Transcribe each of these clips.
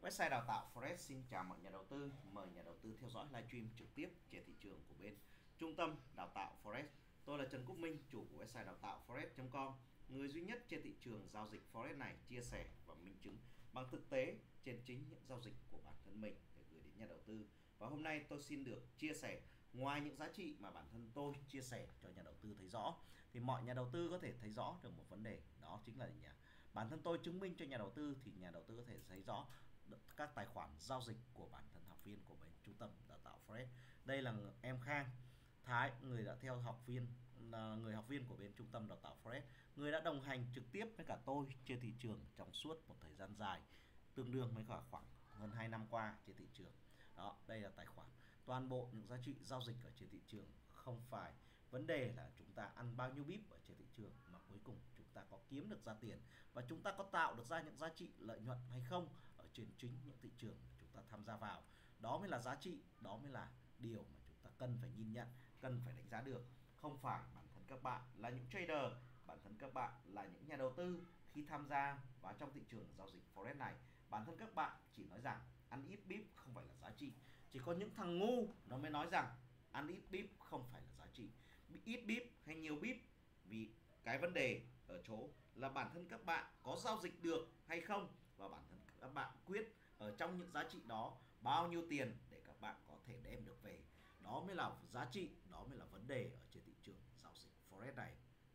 Website đào tạo Forex xin chào mọi nhà đầu tư. Mời nhà đầu tư theo dõi livestream trực tiếp trên thị trường của bên Trung tâm Đào tạo Forex. Tôi là Trần Quốc Minh, chủ của website đào tạo Forex.com, người duy nhất trên thị trường giao dịch Forex này chia sẻ và minh chứng bằng thực tế trên chính những giao dịch của bản thân mình để gửi đến nhà đầu tư. Và hôm nay tôi xin được chia sẻ ngoài những giá trị mà bản thân tôi chia sẻ cho nhà đầu tư thấy rõ, thì mọi nhà đầu tư có thể thấy rõ được một vấn đề, đó chính là bản thân tôi chứng minh cho nhà đầu tư, thì nhà đầu tư có thể thấy rõ các tài khoản giao dịch của bản thân học viên của bên Trung tâm Đào tạo Forex. Đây là em Khang Thái, người đã theo người học viên của bên Trung tâm Đào tạo Forex, người đã đồng hành trực tiếp với cả tôi trên thị trường trong suốt một thời gian dài, tương đương với khoảng hơn 2 năm qua trên thị trường. Đó, đây là tài khoản, toàn bộ những giá trị giao dịch ở trên thị trường. Không phải vấn đề là chúng ta ăn bao nhiêu bip ở trên thị trường, mà cuối cùng chúng ta có kiếm được ra tiền và chúng ta có tạo được ra những giá trị lợi nhuận hay không ở trên chính những thị trường chúng ta tham gia vào. Đó mới là giá trị, đó mới là điều mà chúng ta cần phải nhìn nhận, cần phải đánh giá được. Không phải bản thân các bạn là những trader, bản thân các bạn là những nhà đầu tư, khi tham gia vào trong thị trường giao dịch Forex này, bản thân các bạn chỉ nói rằng ăn ít bip không phải là giá trị. Chỉ có những thằng ngu nó mới nói rằng ăn ít bip không phải là giá trị. Ít bip hay nhiều bip, vì cái vấn đề ở chỗ là bản thân các bạn có giao dịch được hay không, và bản thân các bạn quyết ở trong những giá trị đó bao nhiêu tiền để các bạn có thể đem được về. Đó mới là giá trị, đó mới là vấn đề ở trên thị trường giao dịch Forex này.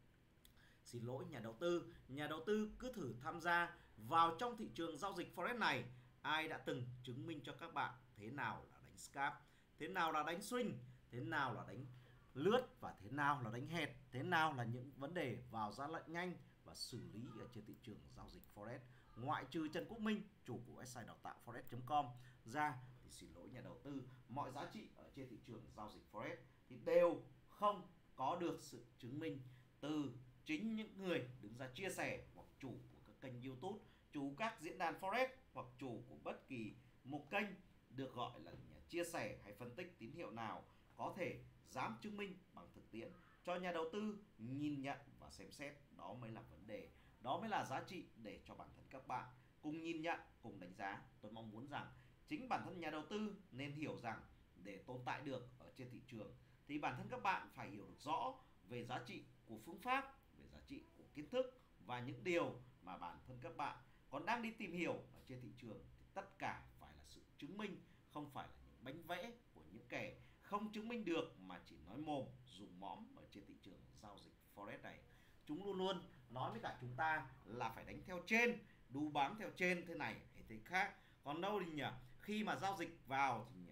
Xin lỗi nhà đầu tư cứ thử tham gia vào trong thị trường giao dịch Forex này. Ai đã từng chứng minh cho các bạn thế nào là đánh scalp, thế nào là đánh swing, thế nào là đánh lướt, và thế nào là đánh hẹt, thế nào là những vấn đề vào ra lệnh nhanh và xử lý ở trên thị trường giao dịch Forex. Ngoại trừ Trần Quốc Minh, chủ của website đào tạo Forex.com ra, thì xin lỗi nhà đầu tư, mọi giá trị ở trên thị trường giao dịch Forex thì đều không có được sự chứng minh từ chính những người đứng ra chia sẻ, hoặc chủ của các kênh YouTube, chủ các diễn đàn Forex, hoặc chủ của bất kỳ một kênh được gọi là nhà chia sẻ hay phân tích tín hiệu nào có thể dám chứng minh bằng thực tiễn cho nhà đầu tư nhìn nhận và xem xét. Đó mới là vấn đề, đó mới là giá trị để cho bản thân các bạn cùng nhìn nhận, cùng đánh giá. Tôi mong muốn rằng chính bản thân nhà đầu tư nên hiểu rằng để tồn tại được ở trên thị trường thì bản thân các bạn phải hiểu được rõ về giá trị của phương pháp, về giá trị của kiến thức, và những điều mà bản thân các bạn còn đang đi tìm hiểu ở trên thị trường thì tất cả phải là sự chứng minh, không phải là những bánh vẽ của những kẻ không chứng minh được mà chỉ nói mồm dùng mõm ở trên thị trường giao dịch Forex này. Chúng luôn luôn nói với cả chúng ta là phải đánh theo trên, đu bám theo trên thế này hay thế khác. Còn đâu thì nhỉ, khi mà giao dịch vào thì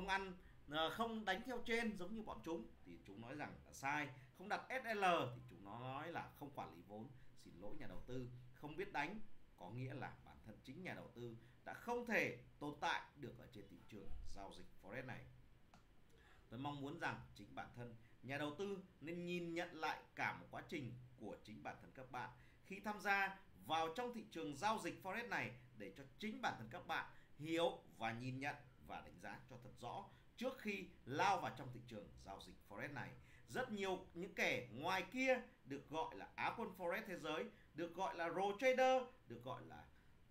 không đánh theo trên giống như bọn chúng thì chúng nói rằng là sai. Không đặt SL thì chúng nó nói là không quản lý vốn. Xin lỗi nhà đầu tư, không biết đánh có nghĩa là bản thân chính nhà đầu tư đã không thể tồn tại được ở trên thị trường giao dịch Forex này. Tôi mong muốn rằng chính bản thân nhà đầu tư nên nhìn nhận lại cả một quá trình của chính bản thân các bạn khi tham gia vào trong thị trường giao dịch Forex này, để cho chính bản thân các bạn hiểu và nhìn nhận và đánh giá cho thật rõ trước khi lao vào trong thị trường giao dịch Forex này. Rất nhiều những kẻ ngoài kia được gọi là Á quân Forex thế giới, được gọi là Pro Trader, được gọi là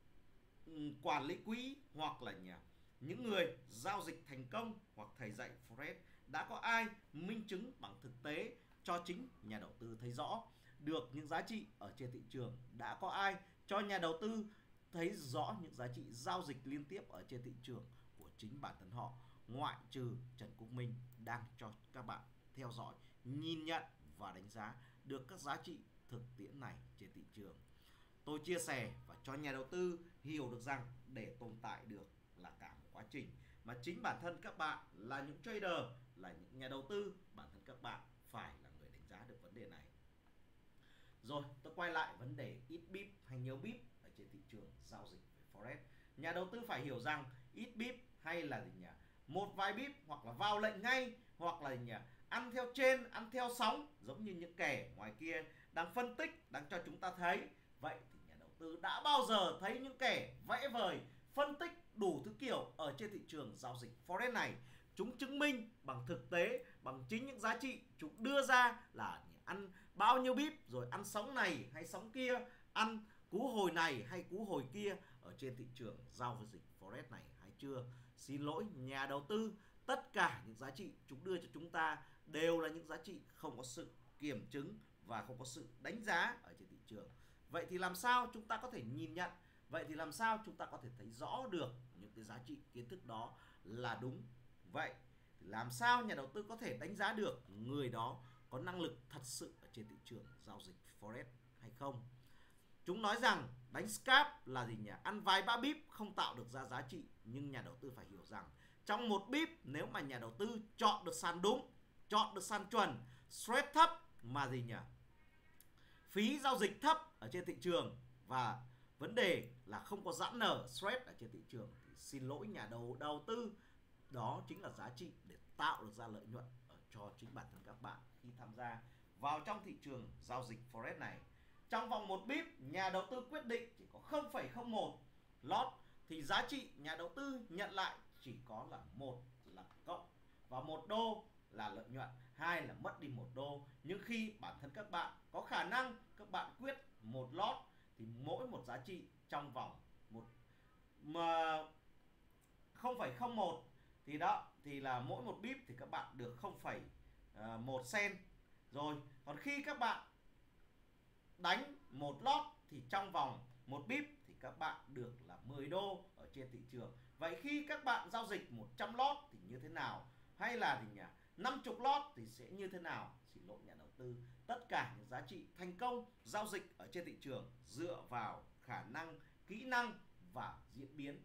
quản lý quỹ, hoặc là những người giao dịch thành công, hoặc thầy dạy Forex. Đã có ai minh chứng bằng thực tế cho chính nhà đầu tư thấy rõ được những giá trị ở trên thị trường? Đã có ai cho nhà đầu tư thấy rõ những giá trị giao dịch liên tiếp ở trên thị trường của chính bản thân họ, ngoại trừ Trần Quốc Minh đang cho các bạn theo dõi, nhìn nhận và đánh giá được các giá trị thực tiễn này trên thị trường. Tôi chia sẻ và cho nhà đầu tư hiểu được rằng để tồn tại được là cả một quá trình, mà chính bản thân các bạn là những trader, là những nhà đầu tư, bản thân các bạn phải là người đánh giá được vấn đề này. Rồi, tôi quay lại vấn đề ít bip hay nhiều bip ở trên thị trường giao dịch Forex. Nhà đầu tư phải hiểu rằng ít bip hay là một vài bip, hoặc là vào lệnh ngay, hoặc là ăn theo trên, ăn theo sóng, giống như những kẻ ngoài kia đang phân tích, đang cho chúng ta thấy. Vậy thì nhà đầu tư đã bao giờ thấy những kẻ vẽ vời, phân tích đủ thứ kiểu ở trên thị trường giao dịch Forex này? Chúng chứng minh bằng thực tế, bằng chính những giá trị chúng đưa ra là ăn bao nhiêu bip, rồi ăn sóng này hay sóng kia, ăn cú hồi này hay cú hồi kia ở trên thị trường giao dịch Forex. Forex này hay chưa? Xin lỗi nhà đầu tư, tất cả những giá trị chúng đưa cho chúng ta đều là những giá trị không có sự kiểm chứng và không có sự đánh giá ở trên thị trường. Vậy thì làm sao chúng ta có thể nhìn nhận? Vậy thì làm sao chúng ta có thể thấy rõ được những cái giá trị kiến thức đó là đúng? Vậy làm sao nhà đầu tư có thể đánh giá được người đó có năng lực thật sự ở trên thị trường giao dịch Forex hay không? Chúng nói rằng đánh scalp là gì nhỉ? Ăn vài ba bip không tạo được ra giá trị. Nhưng nhà đầu tư phải hiểu rằng trong một bip, nếu mà nhà đầu tư chọn được sàn đúng, chọn được sàn chuẩn, spread thấp mà gì nhỉ? Phí giao dịch thấp ở trên thị trường và vấn đề là không có giãn nở spread ở trên thị trường, thì xin lỗi nhà đầu tư, đó chính là giá trị để tạo được ra lợi nhuận cho chính bản thân các bạn khi tham gia vào trong thị trường giao dịch Forex này. Trong vòng một bip, nhà đầu tư quyết định chỉ có 0,01 lot thì giá trị nhà đầu tư nhận lại chỉ có là một là cộng và 1 đô là lợi nhuận, 2 là mất đi 1 đô. Nhưng khi bản thân các bạn có khả năng các bạn quyết một lot thì mỗi một giá trị trong vòng 0,01 thì đó thì là mỗi một bip thì các bạn được 0,1 cent. Rồi, còn khi các bạn đánh một lot thì trong vòng một bip thì các bạn được là 10 đô ở trên thị trường. Vậy khi các bạn giao dịch 100 lot thì như thế nào? Hay là thì nhỉ, 50 lot thì sẽ như thế nào? Xin lỗi nhà đầu tư, tất cả những giá trị thành công giao dịch ở trên thị trường dựa vào khả năng, kỹ năng và diễn biến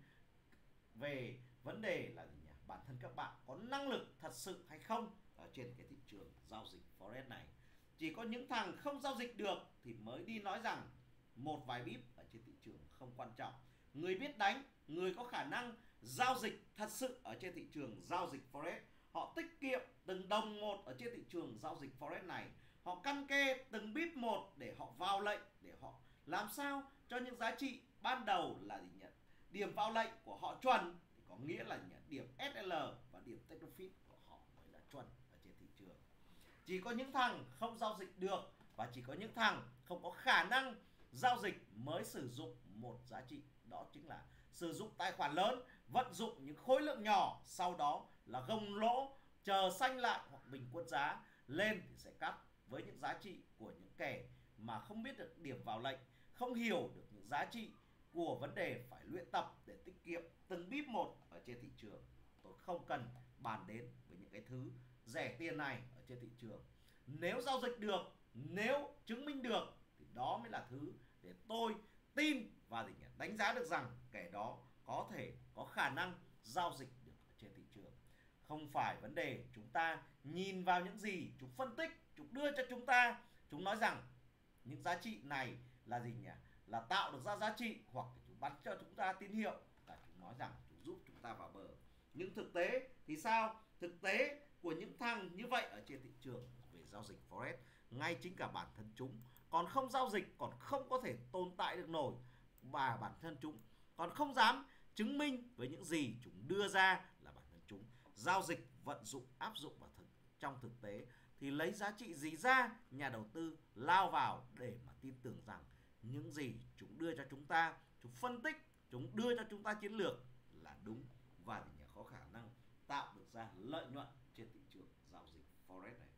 về vấn đề là gì nhỉ? Bản thân các bạn có năng lực thật sự hay không ở trên cái thị trường giao dịch Forex này. Chỉ có những thằng không giao dịch được thì mới đi nói rằng một vài bip ở trên thị trường không quan trọng. Người biết đánh, người có khả năng giao dịch thật sự ở trên thị trường giao dịch Forex, họ tiết kiệm từng đồng một ở trên thị trường giao dịch Forex này. Họ căn kê từng bip một để họ vào lệnh, để họ làm sao cho những giá trị ban đầu là gì nhỉ? Điểm vào lệnh của họ chuẩn, thì có nghĩa là điểm SL và điểm take profit của họ mới là chuẩn ở trên thị trường. Chỉ có những thằng không giao dịch được và chỉ có những thằng không có khả năng giao dịch mới sử dụng một giá trị, đó chính là sử dụng tài khoản lớn, vận dụng những khối lượng nhỏ, sau đó là gồng lỗ, chờ xanh lại hoặc bình quân giá lên thì sẽ cắt. Với những giá trị của những kẻ mà không biết được điểm vào lệnh, không hiểu được những giá trị của vấn đề phải luyện tập để tiết kiệm từng bip một ở trên thị trường, tôi không cần bàn đến với những cái thứ rẻ tiền này ở trên thị trường. Nếu giao dịch được, nếu chứng minh được thì đó mới là thứ để tôi tin và đánh giá được rằng kẻ đó có thể có khả năng giao dịch được ở trên thị trường. Không phải vấn đề chúng ta nhìn vào những gì chúng phân tích, chúng đưa cho chúng ta, chúng nói rằng những giá trị này là gì nhỉ? Là tạo được ra giá trị, hoặc chúng bắn cho chúng ta tín hiệu là chúng nói rằng chúng giúp chúng ta vào bờ. Nhưng thực tế thì sao? Thực tế của những thằng như vậy ở trên thị trường về giao dịch Forex, ngay chính cả bản thân chúng còn không giao dịch, còn không có thể tồn tại được nổi, và bản thân chúng còn không dám chứng minh với những gì chúng đưa ra là bản thân chúng giao dịch, vận dụng, áp dụng vào trong thực tế thì lấy giá trị gì ra nhà đầu tư lao vào để mà tin tưởng rằng những gì chúng đưa cho chúng ta, chúng phân tích, chúng đưa cho chúng ta chiến lược là đúng và có khả năng tạo được ra lợi nhuận trên thị trường giao dịch Forex này.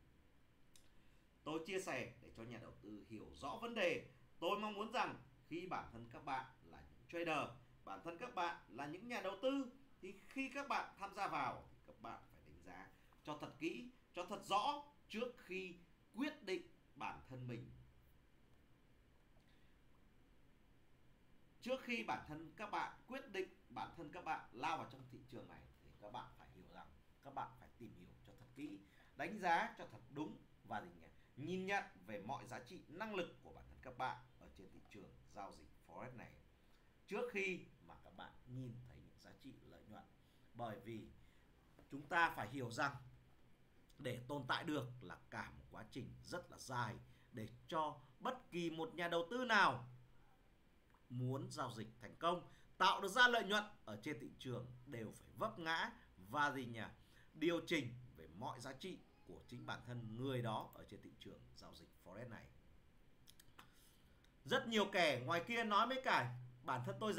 Tôi chia sẻ để cho nhà đầu tư hiểu rõ vấn đề. Tôi mong muốn rằng khi bản thân các bạn là những trader, bản thân các bạn là những nhà đầu tư, thì khi các bạn tham gia vào thì các bạn phải đánh giá cho thật kỹ, cho thật rõ trước khi quyết định bản thân mình. Trước khi bản thân các bạn quyết định bản thân các bạn lao vào trong thị trường này thì các bạn phải hiểu rằng các bạn phải tìm hiểu cho thật kỹ, đánh giá cho thật đúng và nhìn nhận về mọi giá trị năng lực của bản thân các bạn ở trên thị trường giao dịch Forex này trước khi mà các bạn nhìn thấy những giá trị lợi nhuận. Bởi vì chúng ta phải hiểu rằng để tồn tại được là cả một quá trình rất là dài, để cho bất kỳ một nhà đầu tư nào muốn giao dịch thành công, tạo được ra lợi nhuận ở trên thị trường đều phải vấp ngã và điều chỉnh về mọi giá trị của chính bản thân người đó ở trên thị trường giao dịch Forex này. Rất nhiều kẻ ngoài kia nói với cả bản thân tôi rằng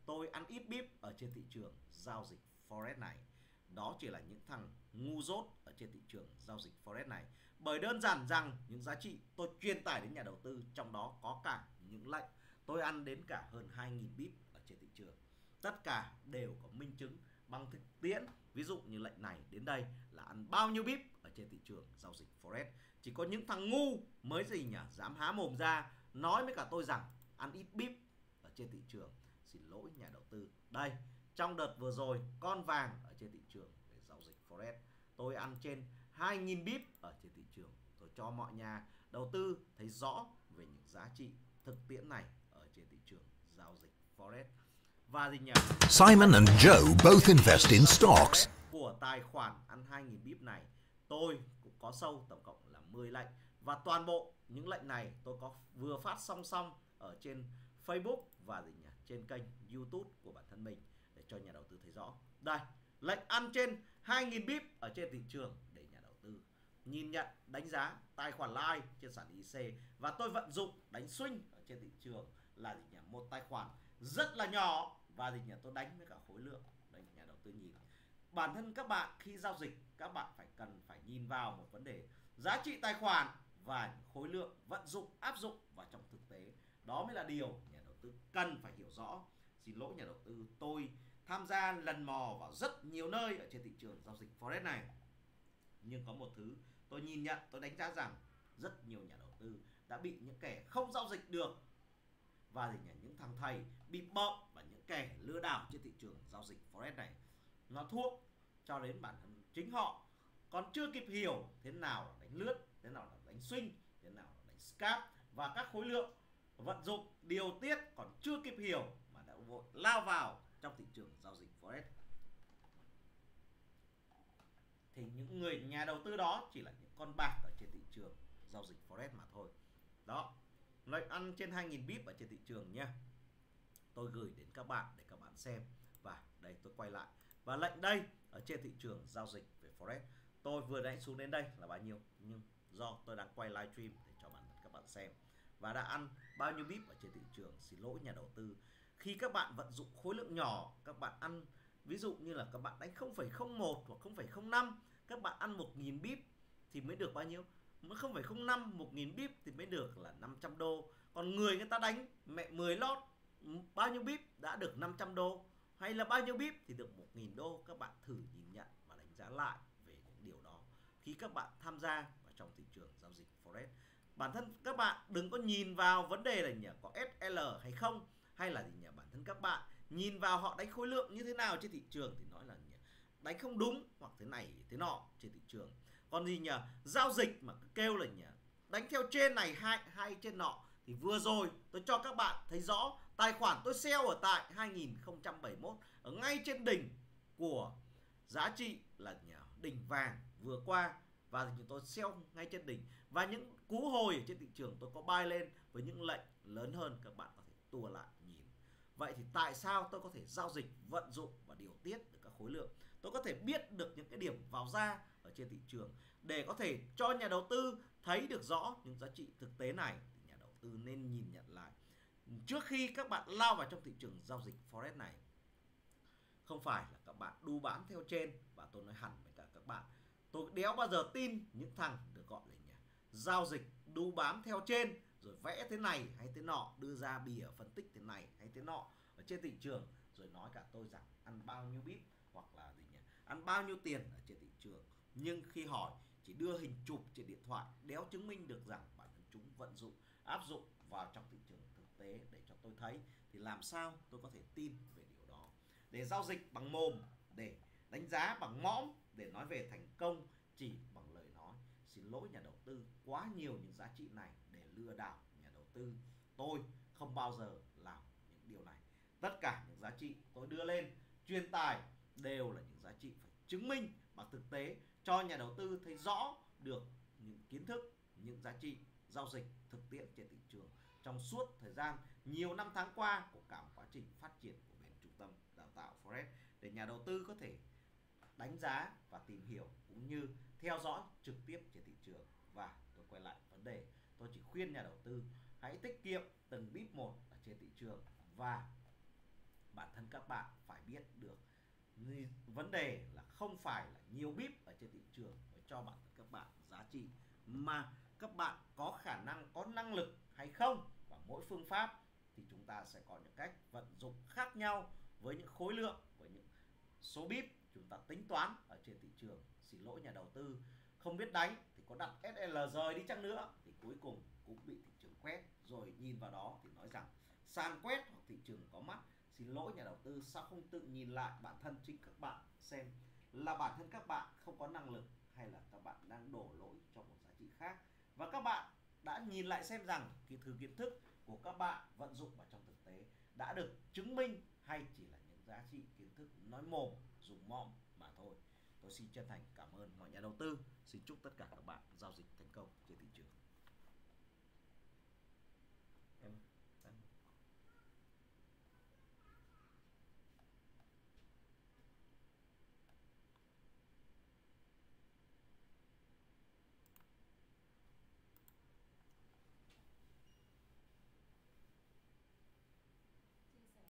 tôi ăn ít bíp ở trên thị trường giao dịch Forex này. Đó chỉ là những thằng ngu dốt ở trên thị trường giao dịch Forex này. Bởi đơn giản rằng những giá trị tôi truyền tải đến nhà đầu tư, trong đó có cả những lệnh tôi ăn đến cả hơn 2.000 bíp ở trên thị trường. Tất cả đều có minh chứng bằng thực tiễn. Ví dụ như lệnh này đến đây là ăn bao nhiêu bíp ở trên thị trường giao dịch Forex. Chỉ có những thằng ngu mới gì nhỉ, dám há mồm ra nói với cả tôi rằng ăn ít bíp ở trên thị trường. Xin lỗi nhà đầu tư. Đây, trong đợt vừa rồi con vàng ở trên thị trường để giao dịch Forex, tôi ăn trên 2.000 bíp ở trên thị trường. Tôi cho mọi nhà đầu tư thấy rõ về những giá trị thực tiễn này ở trên thị trường giao dịch Forex. Và gì nhỉ? Simon and Joe both invest in stocks. Của tài khoản ăn 2.000 bíp này, tôi cũng có sâu tổng cộng là 10 lệnh. Và toàn bộ những lệnh này tôi có vừa phát song song ở trên Facebook và gì nhỉ, trên kênh YouTube của bản thân mình để cho nhà đầu tư thấy rõ. Đây, lệnh ăn trên 2.000 bíp ở trên thị trường để nhà đầu tư nhìn nhận, đánh giá tài khoản live trên sàn IC. Và tôi vận dụng đánh swing ở trên thị trường là gì nhỉ, một tài khoản rất là nhỏ và gì nhỉ, tôi đánh với cả khối lượng. Đây, nhà đầu tư nhìn. Bản thân các bạn khi giao dịch, các bạn cần phải nhìn vào một vấn đề giá trị tài khoản và khối lượng vận dụng, áp dụng vào trong thực tế. Đó mới là điều nhà đầu tư cần phải hiểu rõ. Xin lỗi nhà đầu tư, tôi tham gia lần mò vào rất nhiều nơi ở trên thị trường giao dịch Forex này. Nhưng có một thứ tôi nhìn nhận, tôi đánh giá rằng rất nhiều nhà đầu tư đã bị những kẻ không giao dịch được và những thằng thầy bị bợm và những kẻ lừa đảo trên thị trường giao dịch Forex này nó thuốc cho đến bản thân chính họ còn chưa kịp hiểu thế nào là đánh lướt, thế nào là đánh swing, thế nào là đánh scalp và các khối lượng vận dụng điều tiết còn chưa kịp hiểu mà đã vội lao vào trong thị trường giao dịch Forex. Thì những người nhà đầu tư đó chỉ là những con bạc ở trên thị trường giao dịch Forex mà thôi. Đó, lệnh ăn trên 2.000 bíp ở trên thị trường nha, tôi gửi đến các bạn để các bạn xem. Và đây tôi quay lại, và lệnh đây ở trên thị trường giao dịch về Forex tôi vừa đánh xuống đến đây là bao nhiêu, nhưng do tôi đang quay livestream để cho bản thân các bạn xem và đã ăn bao nhiêu bíp ở trên thị trường. Xin lỗi nhà đầu tư, khi các bạn vận dụng khối lượng nhỏ, các bạn ăn ví dụ như là các bạn đánh 0,01 hoặc 0,05, các bạn ăn 1.000 bíp thì mới được bao nhiêu? 0,05, 1.000 bíp thì mới được là 500 đô. Còn người ta đánh mẹ 10 lót, bao nhiêu bíp đã được 500 đô, hay là bao nhiêu bíp thì được 1.000 đô. Các bạn thử nhìn nhận và đánh giá lại về những điều đó khi các bạn tham gia vào trong thị trường giao dịch Forex. Bản thân các bạn đừng có nhìn vào vấn đề là nhỉ, có SL hay không, hay là gì nhỉ, bản thân các bạn nhìn vào họ đánh khối lượng như thế nào trên thị trường thì nói là nhỉ, đánh không đúng hoặc thế này thế nọ trên thị trường. Còn gì nhỉ, giao dịch mà cứ kêu là nhỉ, đánh theo trên này hay trên nọ, thì vừa rồi tôi cho các bạn thấy rõ tài khoản tôi sell ở tại 2071 ở ngay trên đỉnh của giá trị là đỉnh vàng vừa qua, và thì tôi sell ngay trên đỉnh, và những cú hồi ở trên thị trường tôi có buy lên với những lệnh lớn hơn. Các bạn có thể tua lại nhìn. Vậy thì tại sao tôi có thể giao dịch, vận dụng và điều tiết được các khối lượng? Tôi có thể biết được những cái điểm vào ra ở trên thị trường để có thể cho nhà đầu tư thấy được rõ những giá trị thực tế này. Thì nhà đầu tư nên nhìn nhận lại trước khi các bạn lao vào trong thị trường giao dịch Forex này. Không phải là các bạn đu bán theo trên, và tôi nói hẳn với cả các bạn, tôi đéo bao giờ tin những thằng được gọi là giao dịch đu bám theo trên, rồi vẽ thế này hay thế nọ, đưa ra bìa phân tích thế này hay thế nọ ở trên thị trường, rồi nói cả tôi rằng ăn bao nhiêu bíp hoặc là gì nhỉ, ăn bao nhiêu tiền ở trên thị trường. Nhưng khi hỏi chỉ đưa hình chụp trên điện thoại, đéo chứng minh được rằng bản thân chúng vận dụng, áp dụng vào trong thị trường thực tế để cho tôi thấy, thì làm sao tôi có thể tin về điều đó. Để giao dịch bằng mồm, để đánh giá bằng mõm, để nói về thành công chỉ bằng lời nói, xin lỗi nhà đầu tư, quá nhiều những giá trị này để lừa đảo nhà đầu tư. Tôi không bao giờ làm những điều này. Tất cả những giá trị tôi đưa lên truyền tải đều là những giá trị phải chứng minh bằng thực tế, cho nhà đầu tư thấy rõ được những kiến thức, những giá trị giao dịch thực tiễn trên thị trường trong suốt thời gian nhiều năm tháng qua của cả một quá trình phát triển của bên trung tâm đào tạo Forex, để nhà đầu tư có thể đánh giá và tìm hiểu cũng như theo dõi trực tiếp trên thị trường. Và tôi quay lại vấn đề, tôi chỉ khuyên nhà đầu tư hãy tiết kiệm từng bíp một ở trên thị trường và bản thân các bạn phải biết được vấn đề là không phải là nhiều bip ở trên thị trường mới cho bản thân các bạn giá trị, mà các bạn có khả năng, có năng lực hay không. Và mỗi phương pháp thì chúng ta sẽ có những cách vận dụng khác nhau với những khối lượng, với những số bip chúng ta tính toán ở trên thị trường. Xin lỗi nhà đầu tư không biết đánh thì có đặt SL rời đi chăng nữa thì cuối cùng cũng bị thị trường quét, rồi nhìn vào đó thì nói rằng sàn quét hoặc thị trường có mắt. Xin lỗi nhà đầu tư, sao không tự nhìn lại bản thân chính các bạn xem là bản thân các bạn không có năng lực hay là các bạn đang đổ lỗi cho một giá trị khác, và các bạn đã nhìn lại xem rằng cái thứ kiến thức của các bạn vận dụng vào trong thực tế đã được chứng minh hay chỉ là những giá trị kiến thức nói mồm dùng mõm mà thôi. Tôi xin chân thành cảm ơn mọi nhà đầu tư. Xin chúc tất cả các bạn giao dịch thành công.